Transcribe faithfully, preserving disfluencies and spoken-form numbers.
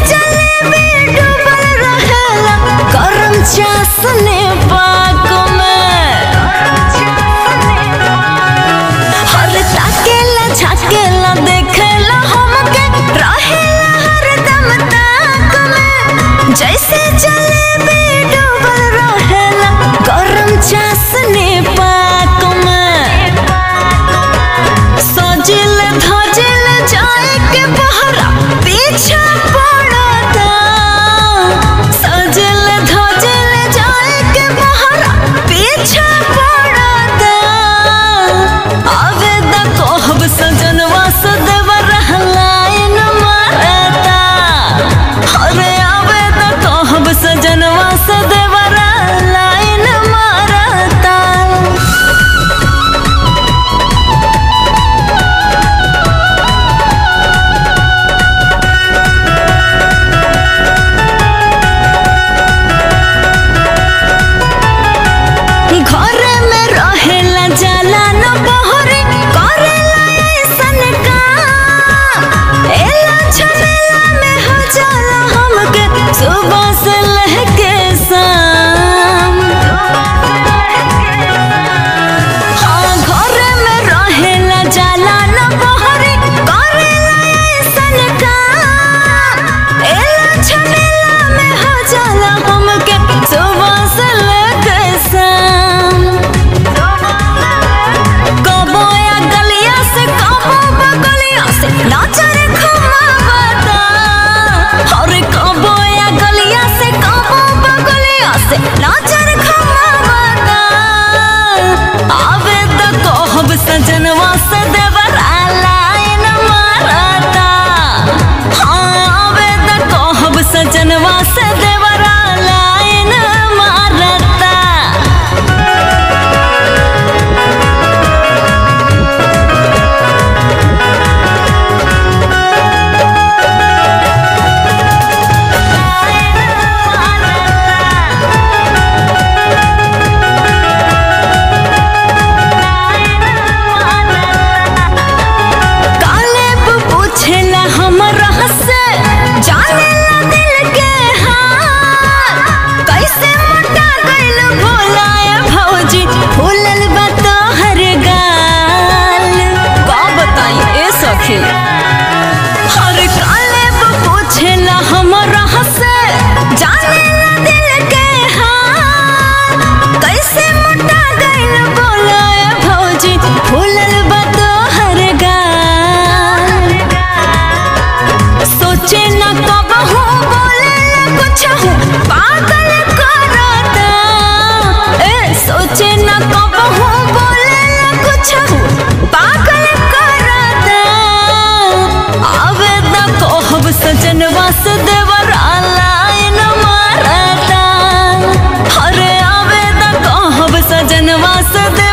जलेबी डूबल रहेला गरम चाशनी पाक में। हर ताकेला झाकेला देखेला हमके रहेला हरदम ताक में। जैसे जलेबी डूबल रहेला गरम चाशनी पाक में। सजिल धजिल जाए के बहरा पीछा पड़ता। सजिल धजिल जाए के बहरा पीछा पड़ता। आवे द कहब सजनवा सदेवर लाइन मारता। अरे आवे द कहब सजनवा सदेवर लाइन मारता। घरे में रहेला जाला न बहरे करेला ऐसन काम। एला झमेला में हो जाला हमके सुबह से लहके शाम। हाँ घरे में रहेला जाला न बहरे करेला ऐसन काम। एला झमेला में हो जाला हमके सुबह से लहके शाम। कबो या गलिया से कबो बगलिया से नाचर घुमावता। अरे कबो या गलिया से कबो बगलिया से नाचर घुमावता। आवे द कहब सजनवा से देवर लाइन मारता। हाँ आवे द कहब सजनवा से देवर लाइन मारता। कालेब पूछेला हमरा से जानेला दिल के हाल। कैसे मोटा गइल भोलाए भौजी फूलल बा तोहर गाल। का बताई ए सखी। हर कालेब पूछेला हमरा से जानेला दिल के हाल। कैसे मोटा गइल भोलाए भौजी फूलल बा तोहर गाल। सोचे न कबहू बोलेला कुछहू पागल करता। ए सोचे न कबहू बोलेला कुछहू पागल करता। आवे द कहब सजनवा से देवर लाइन मारता। अरे आवे द कहब सजनवा से